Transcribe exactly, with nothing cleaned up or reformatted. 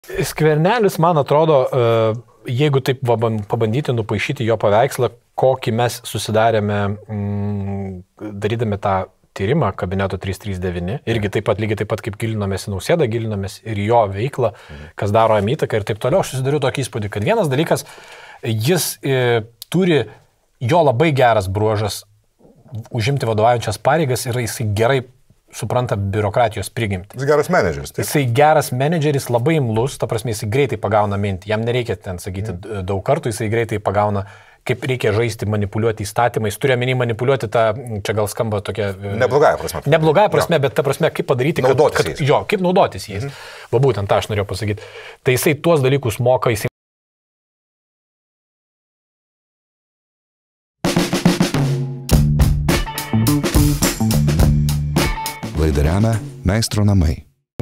Skvernelis, man atrodo, jeigu taip pabandyti nupaišyti jo paveikslą, kokį mes susidarėme mm, darydami tą tyrimą kabineto trys trys devyni, irgi taip pat lygiai taip pat kaip gilinomės į Nausėdą, gilinomės ir jo veiklą, kas daro jam įtaką ir taip toliau, aš susidariu tokį įspūdį, kad vienas dalykas, jis e, turi jo labai geras bruožas užimti vadovaujančias pareigas ir jisai gerai supranta biurokratijos prigimtį. Jis geras menedžeris. Taip. Jisai geras menedžeris, labai imlus, ta prasme, jisai greitai pagauna mintį, jam nereikia ten sakyti mm. daug kartų, jisai greitai pagauna, kaip reikia žaisti, manipuliuoti įstatymais, turiu omeny manipuliuoti tą, čia gal skamba tokia... Neblogąją prasme. Neblogąją prasme, jo. Bet ta prasme, kaip padaryti, kad... Naudotis kad, jo, kaip naudotis jais. Mm. Va būtent tą aš norėjau pasakyti. Tai jisai tuos dalykus moka, jisai... Laidą remia Meistro namai.